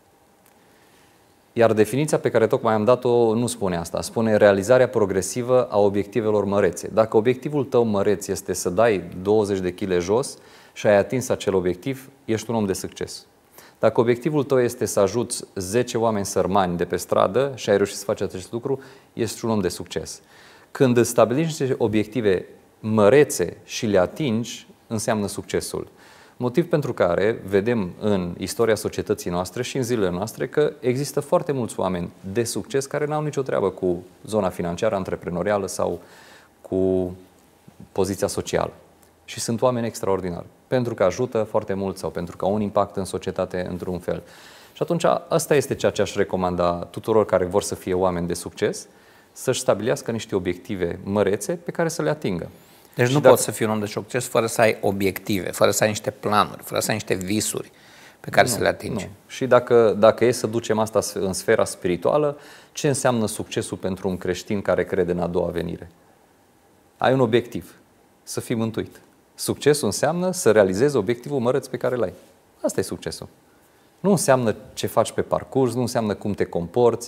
Iar definiția pe care tocmai am dat-o nu spune asta, spune realizarea progresivă a obiectivelor mărețe. Dacă obiectivul tău măreț este să dai 20 de kg jos și ai atins acel obiectiv, ești un om de succes. Dacă obiectivul tău este să ajuți 10 oameni sărmani de pe stradă și ai reușit să faci acest lucru, ești un om de succes. Când îți stabilești obiective mărețe și le atingi, înseamnă succesul. Motiv pentru care vedem în istoria societății noastre și în zilele noastre că există foarte mulți oameni de succes care n-au nicio treabă cu zona financiară, antreprenorială sau cu poziția socială. Și sunt oameni extraordinari, pentru că ajută foarte mult sau pentru că au un impact în societate într-un fel. Și atunci asta este ceea ce aș recomanda tuturor care vor să fie oameni de succes, să-și stabilească niște obiective mărețe pe care să le atingă. Deci nu poți să fii un om de succes fără să ai obiective, fără să ai niște planuri, fără să ai niște visuri pe care să le atingi. Nu. Și dacă e să ducem asta în sfera spirituală, ce înseamnă succesul pentru un creștin care crede în a doua venire? Ai un obiectiv, să fii mântuit. Succesul înseamnă să realizezi obiectivul măreț pe care l-ai. Asta e succesul. Nu înseamnă ce faci pe parcurs, nu înseamnă cum te comporți,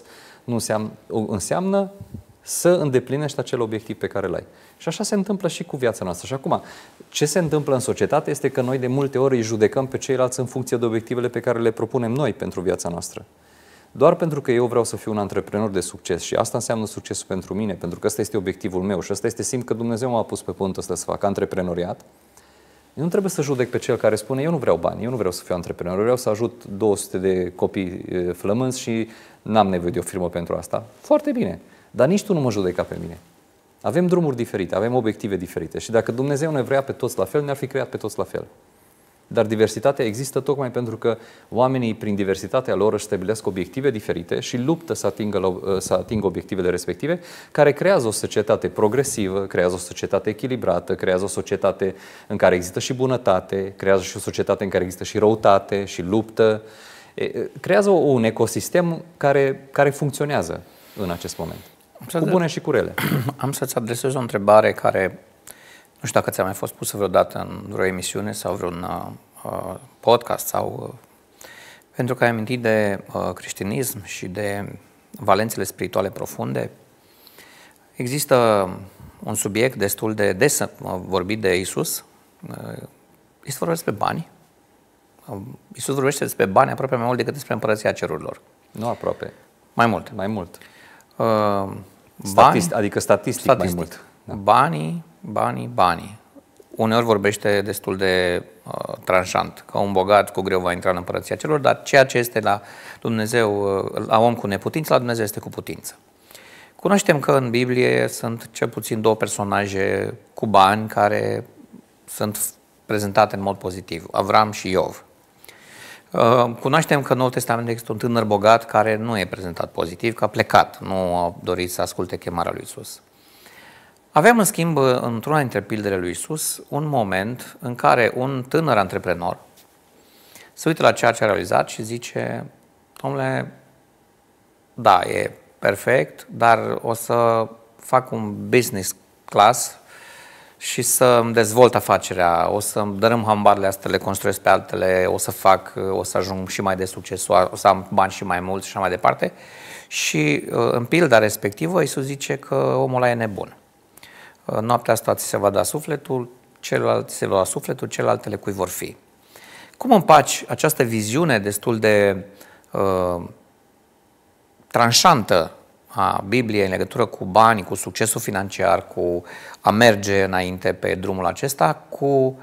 înseamnă să îndeplinești acel obiectiv pe care l-ai. Și așa se întâmplă și cu viața noastră. Și acum, ce se întâmplă în societate este că noi de multe ori îi judecăm pe ceilalți în funcție de obiectivele pe care le propunem noi pentru viața noastră. Doar pentru că eu vreau să fiu un antreprenor de succes și asta înseamnă succesul pentru mine, pentru că ăsta este obiectivul meu și ăsta este simt că Dumnezeu m-a pus pe pământul ăsta să fac antreprenoriat, eu nu trebuie să judec pe cel care spune eu nu vreau bani, eu nu vreau să fiu antreprenor, eu vreau să ajut 200 de copii flămânzi și n-am nevoie de o firmă pentru asta. Foarte bine, dar nici tu nu mă judeca pe mine. Avem drumuri diferite, avem obiective diferite și dacă Dumnezeu ne vrea pe toți la fel, ne-ar fi creat pe toți la fel. Dar diversitatea există tocmai pentru că oamenii, prin diversitatea lor, își stabilesc obiective diferite și luptă să atingă obiectivele respective, care creează o societate progresivă, creează o societate echilibrată, creează o societate în care există și bunătate, creează și o societate în care există și răutate și luptă. Creează un ecosistem care funcționează în acest moment, cu bune și cu rele. Am să-ți adresez o întrebare care nu știu dacă ți-a mai fost pusă vreodată în vreo emisiune sau vreun podcast sau pentru că ai amintit de creștinism și de valențele spirituale profunde. Există un subiect destul de des vorbit de Iisus. Este vorba despre bani. Iisus vorbește despre bani aproape mai mult decât despre împărăția cerurilor. Nu aproape. Mai mult. Mai mult. Adică statistic mai mult. Da. Banii. Uneori vorbește destul de tranșant, că un bogat cu greu va intra în împărăția celor, dar ceea ce este la Dumnezeu, la om cu neputință, la Dumnezeu este cu putință. Cunoaștem că în Biblie sunt cel puțin 2 personaje cu bani care sunt prezentate în mod pozitiv, Avram și Iov. Cunoaștem că în Noul Testament există un tânăr bogat care nu e prezentat pozitiv, că a plecat, nu a dorit să asculte chemarea lui Iisus. Avem, în schimb, într-una dintre pildele lui Iisus, un moment în care un tânăr antreprenor se uită la ceea ce a realizat și zice: domnule, da, e perfect, dar o să fac un business class și să îmi dezvolt afacerea, o să dărâm hambarele astea, le construiesc pe altele, o să ajung și mai de succes, o să am bani și mai mulți și așa mai departe. Și în pilda respectivă, Iisus zice că omul ăla e nebun. Noaptea asta ți se va da sufletul, celălalt ți se va da sufletul, celelalte cui vor fi. Cum împaci această viziune destul de tranșantă a Bibliei în legătură cu banii, cu succesul financiar, cu a merge înainte pe drumul acesta, cu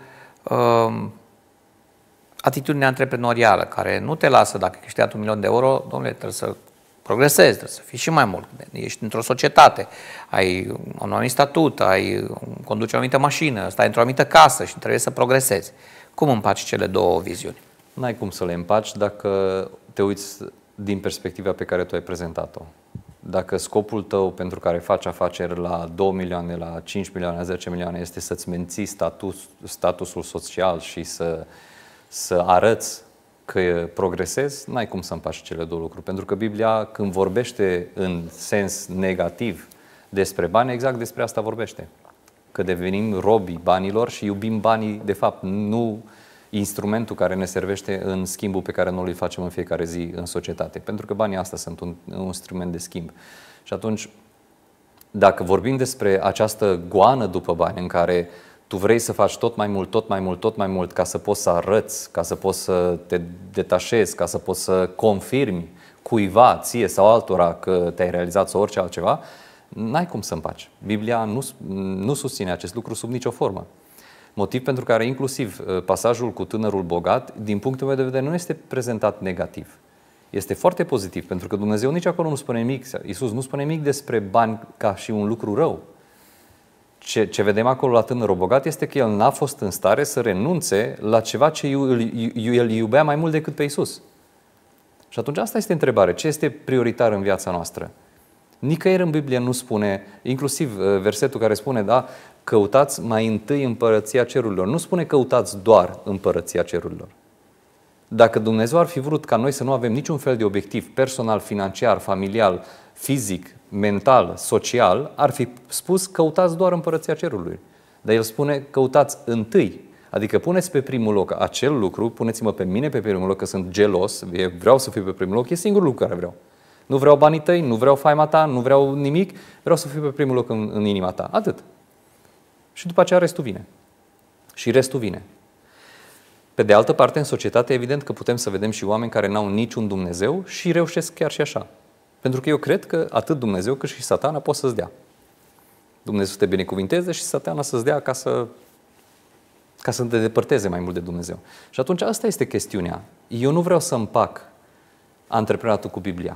atitudinea antreprenorială, care nu te lasă, dacă ai câștigat €1.000.000, domnule, trebuie să progresezi, trebuie să fii și mai mult. Ești într-o societate, ai un anumit statut, conduci o anumită mașină, stai într-o anumită casă și trebuie să progresezi. Cum împaci cele două viziuni? N-ai cum să le împaci dacă te uiți din perspectiva pe care tu ai prezentat-o. Dacă scopul tău pentru care faci afaceri la 2 milioane, la 5 milioane, la 10 milioane este să-ți menții statusul social și să arăți că progresezi, n-ai cum să împaci cele două lucruri. Pentru că Biblia, când vorbește în sens negativ despre bani, exact despre asta vorbește. Că devenim robii banilor și iubim banii, de fapt, nu instrumentul care ne servește în schimbul pe care noi îl facem în fiecare zi în societate. Pentru că banii astea sunt un instrument de schimb. Și atunci, dacă vorbim despre această goană după bani în care tu vrei să faci tot mai mult, tot mai mult, tot mai mult ca să poți să arăți, ca să poți să te detașezi, ca să poți să confirmi cuiva, ție sau altora că te-ai realizat sau orice altceva, n-ai cum să împaci. Biblia nu susține acest lucru sub nicio formă. Motiv pentru care inclusiv pasajul cu tânărul bogat, din punctul meu de vedere, nu este prezentat negativ. Este foarte pozitiv, pentru că Dumnezeu nici acolo nu spune nimic, Iisus nu spune nimic despre bani ca și un lucru rău. Ce vedem acolo la tânărul bogat este că el n-a fost în stare să renunțe la ceva ce el iubea mai mult decât pe Iisus. Și atunci asta este întrebarea. Ce este prioritar în viața noastră? Nicăieri în Biblie nu spune, inclusiv versetul care spune, da, căutați mai întâi împărăția cerurilor. Nu spune căutați doar împărăția cerurilor. Dacă Dumnezeu ar fi vrut ca noi să nu avem niciun fel de obiectiv personal, financiar, familial, fizic, mental, social, ar fi spus căutați doar împărăția cerului. Dar El spune căutați întâi. Adică puneți pe primul loc acel lucru, puneți-mă pe mine pe primul loc, că sunt gelos, vreau să fiu pe primul loc, e singurul lucru care vreau. Nu vreau banii tăi, nu vreau faima ta, nu vreau nimic, vreau să fiu pe primul loc în inima ta. Atât. Și după aceea restul vine. Și restul vine. Pe de altă parte, în societate, evident că putem să vedem și oameni care n-au niciun Dumnezeu și reușesc chiar și așa. Pentru că eu cred că atât Dumnezeu cât și Satana pot să-ți dea. Dumnezeu să te binecuvinteze și Satana să-ți dea ca să te depărteze mai mult de Dumnezeu. Și atunci asta este chestiunea. Eu nu vreau să împac antreprenatul cu Biblia.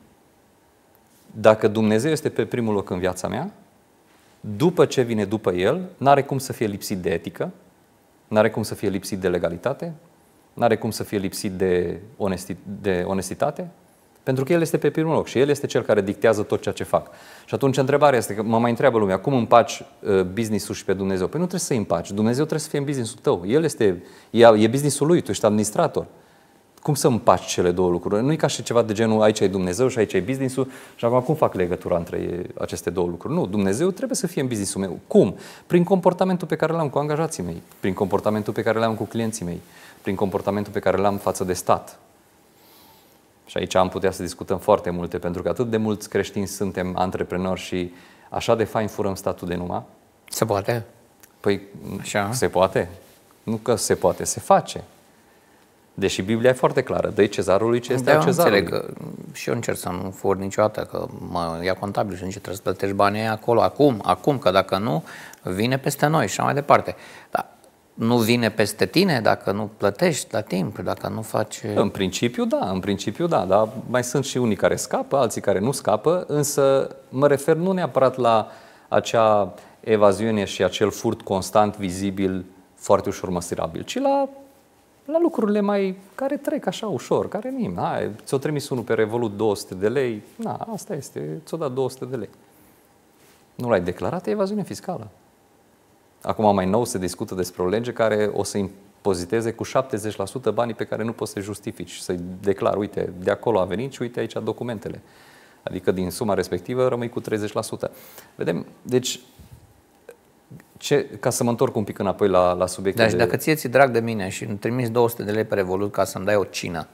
Dacă Dumnezeu este pe primul loc în viața mea, după ce vine după El, n-are cum să fie lipsit de etică, n-are cum să fie lipsit de legalitate, n-are cum să fie lipsit de onestitate, pentru că El este pe primul loc și El este Cel care dictează tot ceea ce fac. Și atunci întrebarea este că mă mai întreabă lumea, cum împaci business-ul și pe Dumnezeu? Păi nu trebuie să-i împaci, Dumnezeu trebuie să fie în business-ul tău, e business-ul Lui, tu ești administrator. Cum să împaci cele două lucruri? Nu e ca și ceva de genul aici e Dumnezeu și aici e business-ul și acum cum fac legătura între aceste două lucruri? Nu, Dumnezeu trebuie să fie în business-ul meu. Cum? Prin comportamentul pe care l-am cu angajații mei, prin comportamentul pe care l-am cu clienții mei, prin comportamentul pe care l-am față de stat. Și aici am putea să discutăm foarte multe, pentru că atât de mulți creștini suntem antreprenori și așa de fain furăm statul de numai. Se poate? Păi, așa. Se poate? Nu că se poate, se face. Deși Biblia e foarte clară, dă-i cezarului ce este al cezarului. Înțeleg, și eu încerc să nu fur niciodată, că mă ia contabil și zice trebuie să plătești banii acolo, acum, că dacă nu, vine peste noi și așa mai departe. Dar nu vine peste tine dacă nu plătești la timp, dacă nu faci... În principiu da, dar mai sunt și unii care scapă, alții care nu scapă, însă mă refer nu neapărat la acea evaziune și acel furt constant, vizibil, foarte ușor măsurabil, ci la lucrurile mai care trec așa ușor, care nimic. Ți-o trimis unul pe Revolut 200 de lei, asta este, ți-o dat 200 de lei. Nu l-ai declarat, e evaziune fiscală. Acum mai nou se discută despre o lege care o să impoziteze cu 70% banii pe care nu poți să-i justifici, să-i declar, uite, de acolo a venit și uite aici documentele. Adică din suma respectivă rămâi cu 30%. Vedem, deci Ca să mă întorc un pic înapoi la subiectul Deci dacă ție-ți drag de mine și îmi trimiți 200 de lei pe Revolut ca să-mi dai o cină,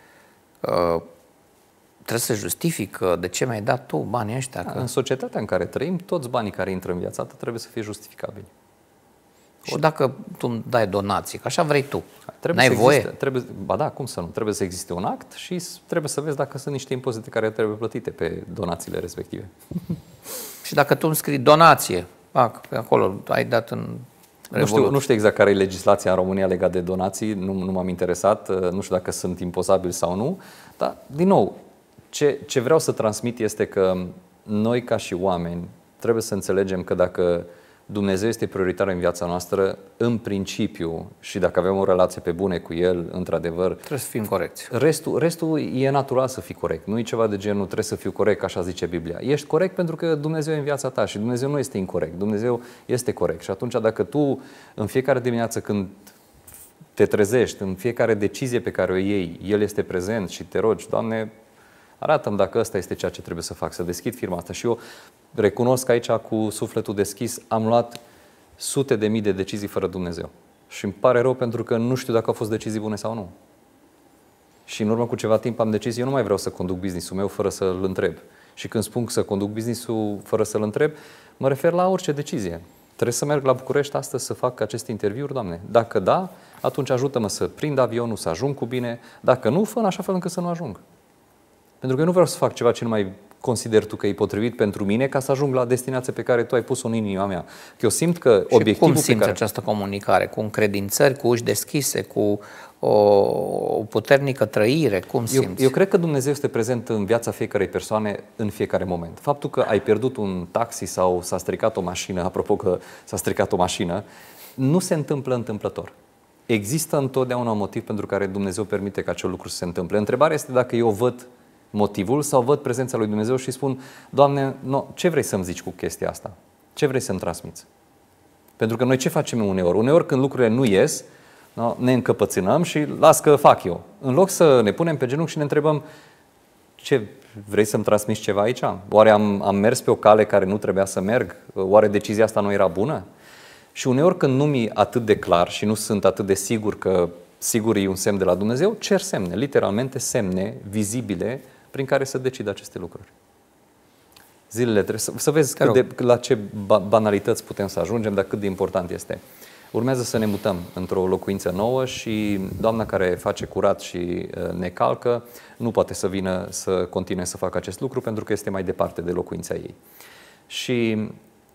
trebuie să justific de ce mi-ai dat tu banii ăștia. În societatea în care trăim, toți banii care intră în viața ta trebuie să fie justificabili. Și dacă tu îmi dai donații, că așa vrei tu, n-ai voie? Ba da, cum să nu? Trebuie să existe un act și trebuie să vezi dacă sunt niște impozite care trebuie plătite pe donațiile respective. Și dacă tu îmi scrii donație, pe acolo ai dat în Revolut. Nu știu exact care e legislația în România legată de donații, nu m-am interesat, nu știu dacă sunt impozabili sau nu, dar, din nou, ce vreau să transmit este că noi, ca și oameni, trebuie să înțelegem că dacă Dumnezeu este prioritar în viața noastră, în principiu, și dacă avem o relație pe bune cu El, într-adevăr, trebuie să fim corecți. Restul e natural să fii corect. Nu e ceva de genul trebuie să fiu corect, așa zice Biblia. Ești corect pentru că Dumnezeu e în viața ta și Dumnezeu nu este incorect. Dumnezeu este corect. Și atunci dacă tu în fiecare dimineață când te trezești, în fiecare decizie pe care o iei, El este prezent și te rogi, Doamne, arată-mi dacă ăsta este ceea ce trebuie să fac, să deschid firma asta. Și eu recunosc aici cu sufletul deschis, am luat sute de mii de decizii fără Dumnezeu. Și îmi pare rău pentru că nu știu dacă au fost decizii bune sau nu. Și în urmă cu ceva timp am decis, eu nu mai vreau să conduc business-ul meu fără să-l întreb. Și când spun să conduc business-ul fără să-l întreb, mă refer la orice decizie. Trebuie să merg la București astăzi să fac aceste interviuri, Doamne? Dacă da, atunci ajută-mă să prind avionul, să ajung cu bine. Dacă nu, fă în așa fel încât să nu ajung. Pentru că eu nu vreau să fac ceva ce nu mai consider tu că e potrivit pentru mine ca să ajung la destinația pe care tu ai pus-o în inima mea. Că eu simt că obiectivul cum simți această comunicare? Cu încredințări, cu uși deschise, cu o puternică trăire? Cum simți? Eu cred că Dumnezeu este prezent în viața fiecărei persoane în fiecare moment. Faptul că ai pierdut un taxi sau s-a stricat o mașină, apropo că s-a stricat o mașină, nu se întâmplă întâmplător. Există întotdeauna un motiv pentru care Dumnezeu permite ca acel lucru să se întâmple. Întrebarea este dacă eu văd motivul sau văd prezența lui Dumnezeu și spun, Doamne, ce vrei să-mi zici cu chestia asta? Ce vrei să-mi transmiți? Pentru că noi ce facem uneori? Uneori când lucrurile nu ies, ne încăpățânăm și las că fac eu. În loc să ne punem pe genunchi și ne întrebăm, ce vrei să-mi transmiți ceva aici? Oare am mers pe o cale care nu trebuia să merg? Oare decizia asta nu era bună? Și uneori când nu mi-e atât de clar și nu sunt atât de sigur că sigur e un semn de la Dumnezeu, cer semne, literalmente semne vizibile prin care să decid aceste lucruri. Zilele trebuie să vezi la ce banalități putem să ajungem, dar cât de important este. Urmează să ne mutăm într-o locuință nouă și doamna care face curat și ne calcă nu poate să vină să continue să facă acest lucru pentru că este mai departe de locuința ei. Și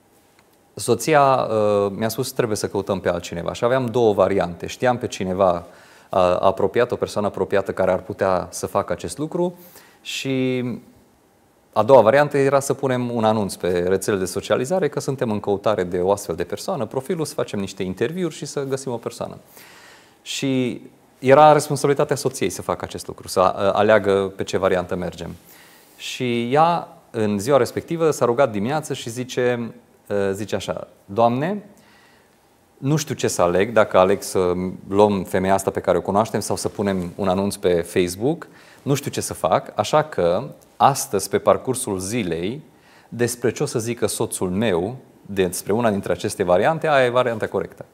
soția mi-a spus trebuie să căutăm pe altcineva și aveam două variante. Știam pe cineva apropiat, o persoană apropiată care ar putea să facă acest lucru și a doua variantă era să punem un anunț pe rețelele de socializare că suntem în căutare de o astfel de persoană, profilul, să facem niște interviuri și să găsim o persoană. Și era responsabilitatea soției să facă acest lucru, să aleagă pe ce variantă mergem. Și ea, în ziua respectivă, s-a rugat dimineață și zice așa, Doamne, nu știu ce să aleg, dacă aleg să luăm femeia asta pe care o cunoaștem sau să punem un anunț pe Facebook, nu știu ce să fac, așa că astăzi, pe parcursul zilei, despre ce o să zică soțul meu despre una dintre aceste variante, aia e varianta corectă.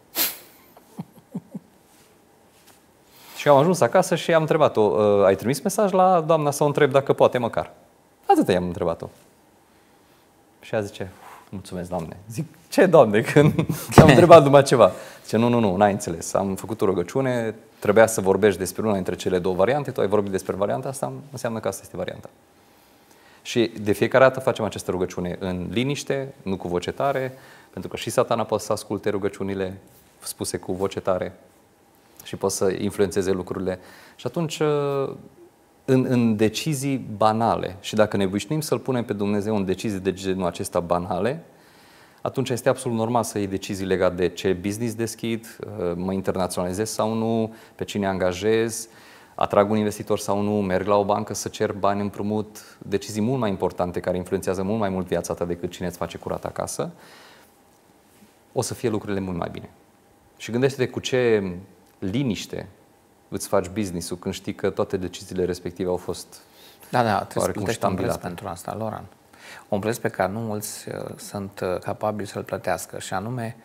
Și am ajuns acasă și am întrebat-o, ai trimis mesaj la doamna să o întreb dacă poate măcar? Atât i-am întrebat-o. Și ea zice, mulțumesc, Doamne. Zic, ce, Doamne, când am întrebat numai ceva? Zice, nu, n-ai înțeles. Am făcut o rugăciune, trebuia să vorbești despre una dintre cele două variante, tu ai vorbit despre varianta asta, înseamnă că asta este varianta. Și de fiecare dată facem această rugăciune în liniște, nu cu voce tare, pentru că și Satana poate să asculte rugăciunile spuse cu voce tare și poate să influențeze lucrurile. Și atunci, în decizii banale, și dacă ne obișnuim să-L punem pe Dumnezeu în decizii de genul acesta banale, atunci este absolut normal să iei decizii legate de ce business deschid, mă internaționalizez sau nu, pe cine angajez, atrag un investitor sau nu, merg la o bancă să cer bani împrumut, decizii mult mai importante care influențează mult mai mult viața ta decât cine îți face curat acasă, o să fie lucrurile mult mai bine. Și gândește-te cu ce liniște îți faci business-ul când știi că toate deciziile respective au fost trebuie să plătești un preț pentru asta, Loran. Un preț pe care nu mulți sunt capabili să-l plătească și anume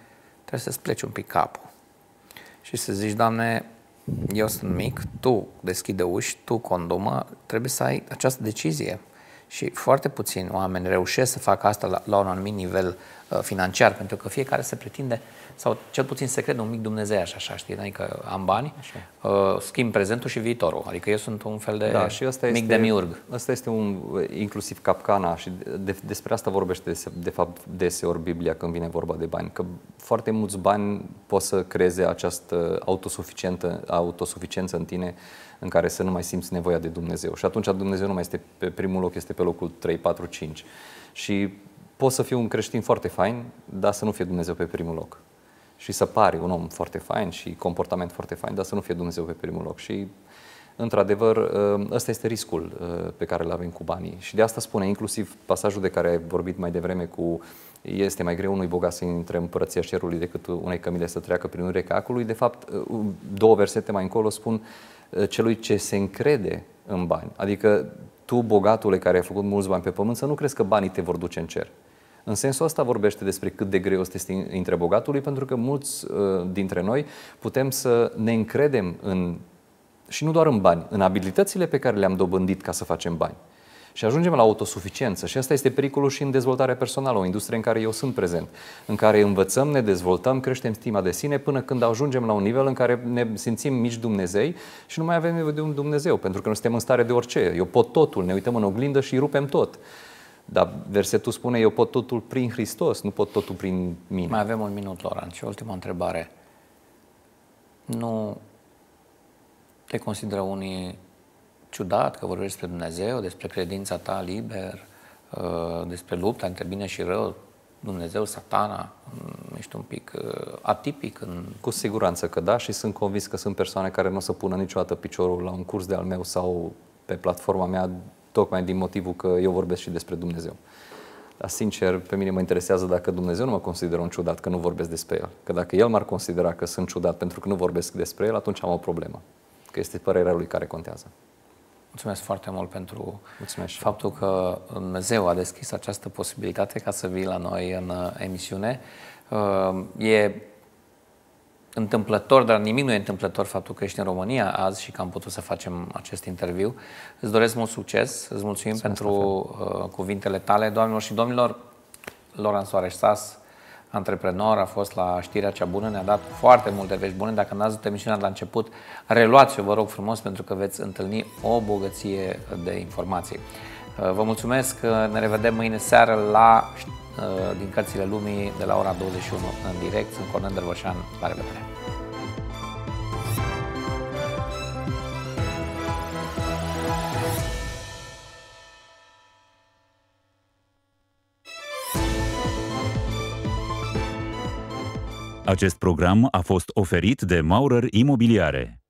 trebuie să-ți pleci un pic capul și să zici, Doamne, eu sunt mic, Tu deschide uși, Tu condumă, trebuie să ai această decizie. Și foarte puțini oameni reușesc să facă asta la un anumit nivel financiar, pentru că fiecare se pretinde, sau cel puțin se crede un mic dumnezeiaș, așa, știi? Adică am bani, schimb prezentul și viitorul. Adică eu sunt un fel de și asta mic demiurg. Asta este inclusiv capcana și despre asta vorbește de fapt deseori Biblia când vine vorba de bani. Că foarte mulți bani pot să creeze această autosuficiență în tine în care să nu mai simți nevoia de Dumnezeu. Și atunci Dumnezeu nu mai este pe primul loc, este pe locul 3, 4, 5. Și poți să fii un creștin foarte fain, dar să nu fie Dumnezeu pe primul loc. Și să pari un om foarte fain și comportament foarte fain, dar să nu fie Dumnezeu pe primul loc. Și, într-adevăr, ăsta este riscul pe care îl avem cu banii. Și de asta spune, inclusiv pasajul de care ai vorbit mai devreme cu este mai greu unui bogat să intre în Împărăția Cerului decât unei cămile să treacă prin urecha acului. De fapt, 2 versete mai încolo spun celui ce se încrede în bani. Adică tu, bogatule care ai făcut mulți bani pe pământ, să nu crezi că banii te vor duce în cer. În sensul ăsta vorbește despre cât de greu este să intre bogatului, pentru că mulți dintre noi putem să ne încredem și nu doar în bani, în abilitățile pe care le-am dobândit ca să facem bani. Și ajungem la autosuficiență. Și asta este pericolul și în dezvoltarea personală, o industrie în care eu sunt prezent, în care învățăm, ne dezvoltăm, creștem stima de sine până când ajungem la un nivel în care ne simțim mici Dumnezei și nu mai avem nevoie de un Dumnezeu, pentru că nu suntem în stare de orice. Eu pot totul, ne uităm în oglindă și rupem tot. Dar versetul spune, eu pot totul prin Hristos, nu pot totul prin mine. Mai avem un minut, Laurent, și ultima întrebare. Nu te consideră unii ciudat că vorbești despre Dumnezeu, despre credința ta liber, despre lupta între bine și rău, Dumnezeu, Satana, ești un pic atipic? Cu siguranță că da, și sunt convins că sunt persoane care nu o să pună niciodată piciorul la un curs de-al meu sau pe platforma mea, tocmai din motivul că eu vorbesc și despre Dumnezeu. Dar, sincer, pe mine mă interesează dacă Dumnezeu nu mă consideră un ciudat că nu vorbesc despre El. Că dacă El m-ar considera că sunt ciudat pentru că nu vorbesc despre El, atunci am o problemă. Că este părerea Lui care contează. Mulțumesc foarte mult pentru faptul că Dumnezeu a deschis această posibilitate ca să vii la noi în emisiune. E întâmplător, dar nimic nu e întâmplător faptul că ești în România azi și că am putut să facem acest interviu. Îți doresc mult succes, îți mulțumim pentru cuvintele tale. Doamnelor și domnilor, Laurent Soares-Sas, antreprenor, a fost la Știrea Cea Bună, ne-a dat foarte multe vești bune. Dacă n-ați văzut emisiunea de la început, reluați-o, vă rog frumos, pentru că veți întâlni o bogăție de informații. Vă mulțumesc, ne revedem mâine seară din Cărțile Lumii de la ora 21 în direct. Sunt Cornel Dărvășan, la revedere! Acest program a fost oferit de Maurer Imobiliare.